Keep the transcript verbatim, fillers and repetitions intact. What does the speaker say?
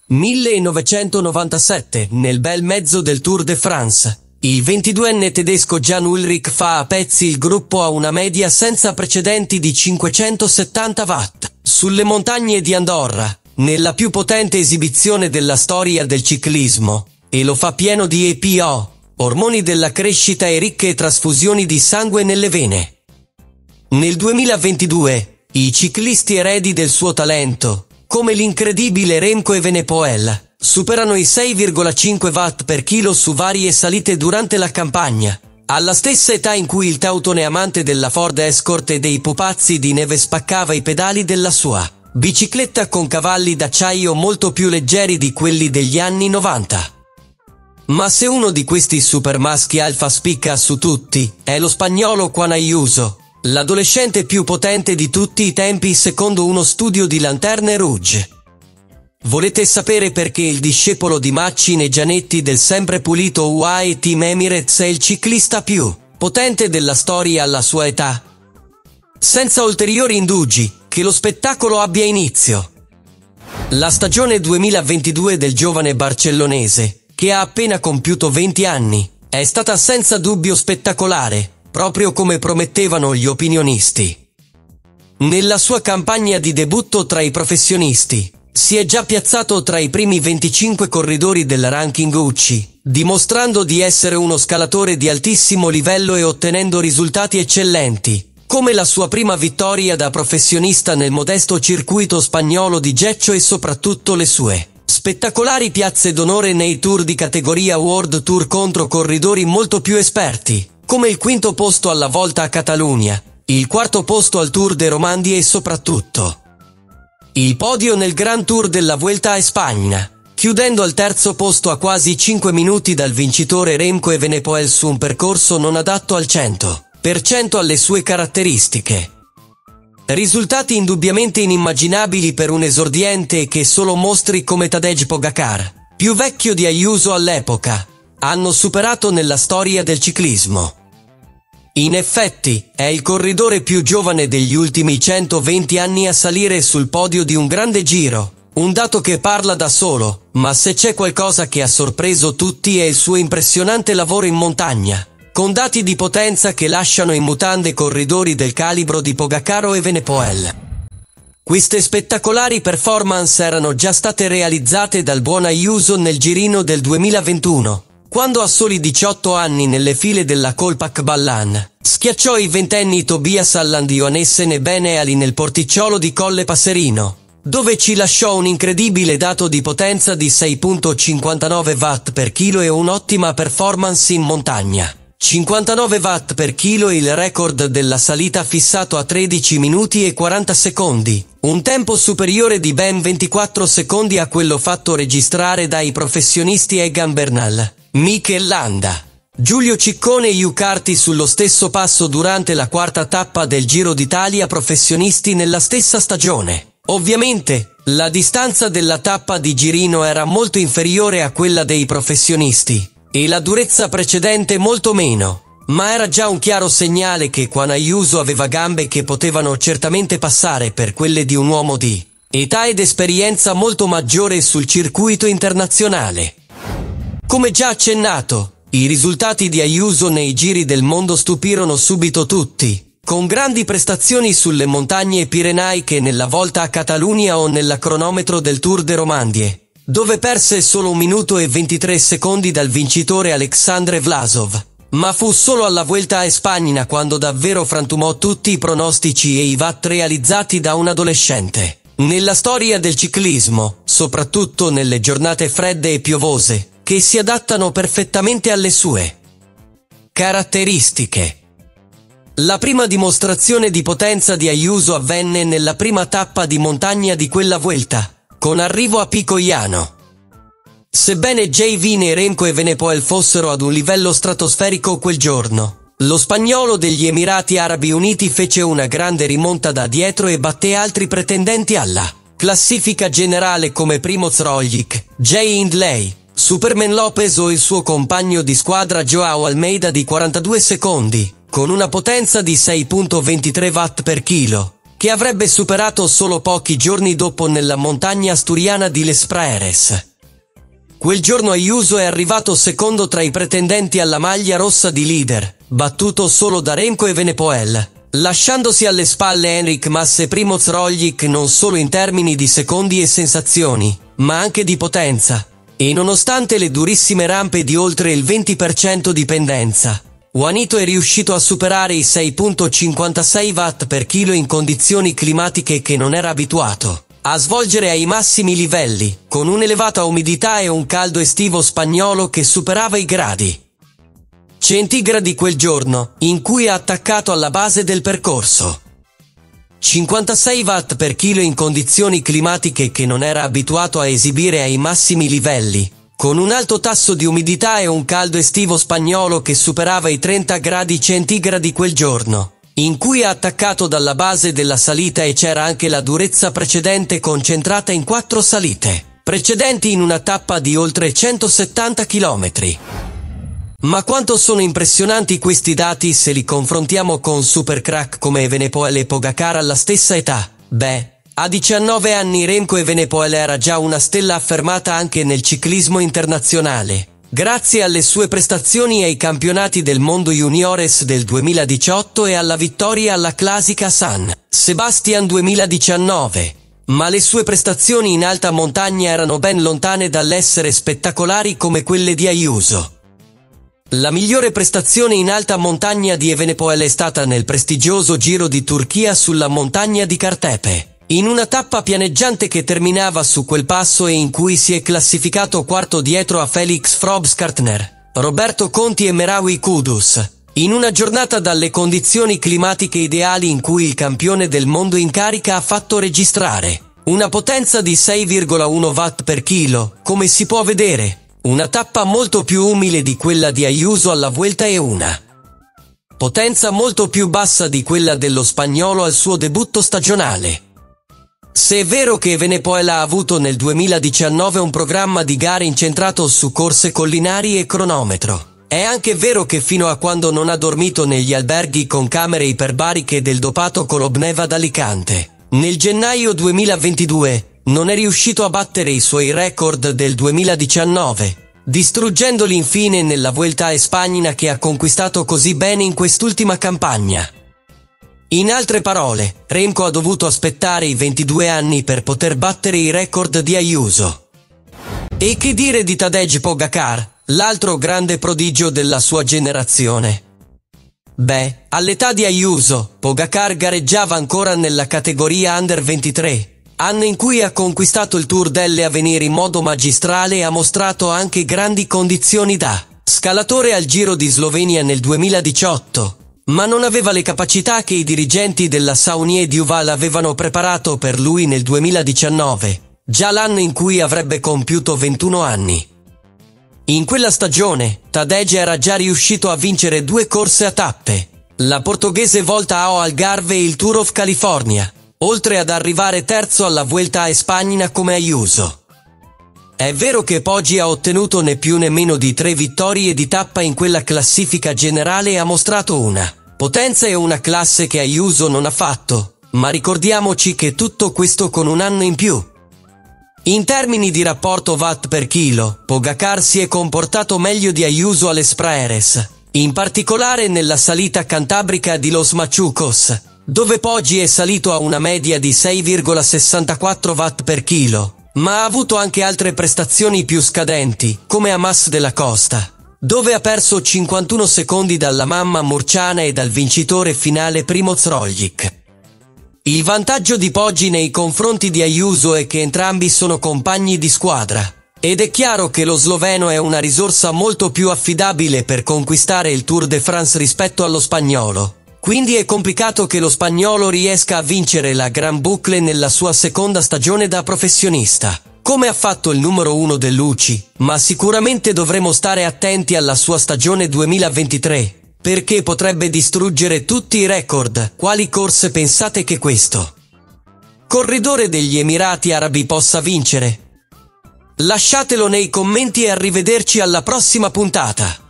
millenovecentonovantasette, nel bel mezzo del Tour de France, il ventiduenne tedesco Jan Ullrich fa a pezzi il gruppo a una media senza precedenti di cinquecentosettanta watt, sulle montagne di Andorra, nella più potente esibizione della storia del ciclismo, e lo fa pieno di E P O, ormoni della crescita e ricche trasfusioni di sangue nelle vene. Nel duemilaventidue, i ciclisti eredi del suo talento, come l'incredibile Remco Evenepoel, superano i sei virgola cinque watt per chilo su varie salite durante la campagna, alla stessa età in cui il teutone amante della Ford Escort e dei pupazzi di neve spaccava i pedali della sua bicicletta con cavalli d'acciaio molto più leggeri di quelli degli anni novanta. Ma se uno di questi supermaschi alfa spicca su tutti, è lo spagnolo Juan Ayuso, l'adolescente più potente di tutti i tempi secondo uno studio di Lanterne Rouge. Volete sapere perché il discepolo di Machin e Gianetti del sempre pulito U A E Team Emirates è il ciclista più potente della storia alla sua età? Senza ulteriori indugi, che lo spettacolo abbia inizio. La stagione duemilaventidue del giovane barcellonese, che ha appena compiuto venti anni, è stata senza dubbio spettacolare, proprio come promettevano gli opinionisti. Nella sua campagna di debutto tra i professionisti, si è già piazzato tra i primi venticinque corridori del ranking U C I, dimostrando di essere uno scalatore di altissimo livello e ottenendo risultati eccellenti, come la sua prima vittoria da professionista nel modesto circuito spagnolo di Getxo e soprattutto le sue spettacolari piazze d'onore nei tour di categoria World Tour contro corridori molto più esperti, come il quinto posto alla Volta a Catalunya, il quarto posto al Tour de Romandie e soprattutto il podio nel Grand Tour della Vuelta a Spagna, chiudendo al terzo posto a quasi cinque minuti dal vincitore Remco Evenepoel su un percorso non adatto al cento per cento alle sue caratteristiche. Risultati indubbiamente inimmaginabili per un esordiente che solo mostri come Tadej Pogacar, più vecchio di Ayuso all'epoca, hanno superato nella storia del ciclismo. In effetti, è il corridore più giovane degli ultimi centoventi anni a salire sul podio di un grande giro, un dato che parla da solo, ma se c'è qualcosa che ha sorpreso tutti è il suo impressionante lavoro in montagna, con dati di potenza che lasciano in mutande corridori del calibro di Pogacar o Evenepoel. Queste spettacolari performance erano già state realizzate dal buon Ayuso nel girino del duemilaventuno, quando a soli diciotto anni nelle file della Kolpak Ballan schiacciò i ventenni Tobias Alland Johannessen e Ben Eali nel porticciolo di Colle Passerino, dove ci lasciò un incredibile dato di potenza di sei virgola cinquantanove watt per chilo e un'ottima performance in montagna. cinquantanove watt per chilo il record della salita fissato a tredici minuti e quaranta secondi, un tempo superiore di ben ventiquattro secondi a quello fatto registrare dai professionisti Egan Bernal, Mikel Landa, Giulio Ciccone e Hugh Carty sullo stesso passo durante la quarta tappa del Giro d'Italia professionisti nella stessa stagione. Ovviamente, la distanza della tappa di girino era molto inferiore a quella dei professionisti, e la durezza precedente molto meno, ma era già un chiaro segnale che Juan Ayuso aveva gambe che potevano certamente passare per quelle di un uomo di età ed esperienza molto maggiore sul circuito internazionale. Come già accennato, i risultati di Ayuso nei giri del mondo stupirono subito tutti, con grandi prestazioni sulle montagne pirenaiche nella Volta a Catalunya o nella cronometro del Tour de Romandie, dove perse solo un minuto e ventitré secondi dal vincitore Alexandre Vlasov, ma fu solo alla Vuelta a Spagna quando davvero frantumò tutti i pronostici e i watt realizzati da un adolescente. Nella storia del ciclismo, soprattutto nelle giornate fredde e piovose, che si adattano perfettamente alle sue caratteristiche. La prima dimostrazione di potenza di Ayuso avvenne nella prima tappa di montagna di quella Vuelta, con arrivo a Pico Llano. Sebbene Javin e Remco Evenepoel fossero ad un livello stratosferico quel giorno, lo spagnolo degli Emirati Arabi Uniti fece una grande rimonta da dietro e batté altri pretendenti alla classifica generale come Primoz Roglic, Jay Hindley, Superman Lopez o il suo compagno di squadra Joao Almeida di quarantadue secondi, con una potenza di sei virgola ventitré watt per chilo, che avrebbe superato solo pochi giorni dopo nella montagna asturiana di Les Praeres. Quel giorno Ayuso è arrivato secondo tra i pretendenti alla maglia rossa di leader, battuto solo da Remco Evenepoel, lasciandosi alle spalle Enric Mas e Primoz Roglic non solo in termini di secondi e sensazioni, ma anche di potenza. E nonostante le durissime rampe di oltre il venti per cento di pendenza, Juanito è riuscito a superare i sei virgola cinquantasei watt per chilo in condizioni climatiche che non era abituato a svolgere ai massimi livelli, con un'elevata umidità e un caldo estivo spagnolo che superava i gradi centigradi quel giorno, in cui ha attaccato alla base del percorso. cinquantasei watt per chilo in condizioni climatiche che non era abituato a esibire ai massimi livelli, con un alto tasso di umidità e un caldo estivo spagnolo che superava i trenta gradi centigradi quel giorno, in cui ha attaccato dalla base della salita e c'era anche la durezza precedente concentrata in quattro salite precedenti in una tappa di oltre centosettanta chilometri. Ma quanto sono impressionanti questi dati se li confrontiamo con supercrack come Evenepoel e Pogacar alla stessa età? Beh, a diciannove anni Remco Evenepoel era già una stella affermata anche nel ciclismo internazionale, grazie alle sue prestazioni ai campionati del mondo juniores del duemiladiciotto e alla vittoria alla Classica San Sebastian duemiladiciannove. Ma le sue prestazioni in alta montagna erano ben lontane dall'essere spettacolari come quelle di Ayuso. La migliore prestazione in alta montagna di Evenepoel è stata nel prestigioso Giro di Turchia sulla montagna di Kartepe, in una tappa pianeggiante che terminava su quel passo e in cui si è classificato quarto dietro a Felix Frobsgartner, Roberto Conti e Merawi Kudus, in una giornata dalle condizioni climatiche ideali in cui il campione del mondo in carica ha fatto registrare una potenza di sei virgola uno watt per chilo, come si può vedere. Una tappa molto più umile di quella di Ayuso alla Vuelta e una potenza molto più bassa di quella dello spagnolo al suo debutto stagionale. Se è vero che Evenepoel ha avuto nel duemiladiciannove un programma di gare incentrato su corse collinari e cronometro, è anche vero che fino a quando non ha dormito negli alberghi con camere iperbariche del dopato Colobneva d'Alicante, nel gennaio duemilaventidue, non è riuscito a battere i suoi record del duemiladiciannove, distruggendoli infine nella Vuelta a España che ha conquistato così bene in quest'ultima campagna. In altre parole, Remco ha dovuto aspettare i ventidue anni per poter battere i record di Ayuso. E che dire di Tadej Pogacar, l'altro grande prodigio della sua generazione? Beh, all'età di Ayuso, Pogacar gareggiava ancora nella categoria Under ventitré, anno in cui ha conquistato il Tour delle Avenir in modo magistrale e ha mostrato anche grandi condizioni da scalatore al Giro di Slovenia nel duemiladiciotto, ma non aveva le capacità che i dirigenti della Saunier Duval avevano preparato per lui nel duemiladiciannove, già l'anno in cui avrebbe compiuto ventuno anni. In quella stagione, Tadej era già riuscito a vincere due corse a tappe, la portoghese Volta ao Algarve e il Tour of California, oltre ad arrivare terzo alla Vuelta a España come Ayuso. È vero che Poggi ha ottenuto né più né meno di tre vittorie di tappa in quella classifica generale e ha mostrato una potenza e una classe che Ayuso non ha fatto, ma ricordiamoci che tutto questo con un anno in più. In termini di rapporto watt per chilo, Pogacar si è comportato meglio di Ayuso alle Praeres, in particolare nella salita cantabrica di Los Machucos, dove Poggi è salito a una media di sei virgola sessantaquattro watt per chilo, ma ha avuto anche altre prestazioni più scadenti, come a Mas de la Costa, dove ha perso cinquantuno secondi dalla mamma Murciana e dal vincitore finale Primoz Roglic. Il vantaggio di Poggi nei confronti di Ayuso è che entrambi sono compagni di squadra, ed è chiaro che lo sloveno è una risorsa molto più affidabile per conquistare il Tour de France rispetto allo spagnolo. Quindi è complicato che lo spagnolo riesca a vincere la Gran Boucle nella sua seconda stagione da professionista, come ha fatto il numero uno dell'U C I, ma sicuramente dovremo stare attenti alla sua stagione duemilaventitré, perché potrebbe distruggere tutti i record. Quali corse pensate che questo corridore degli Emirati Arabi possa vincere? Lasciatelo nei commenti e arrivederci alla prossima puntata.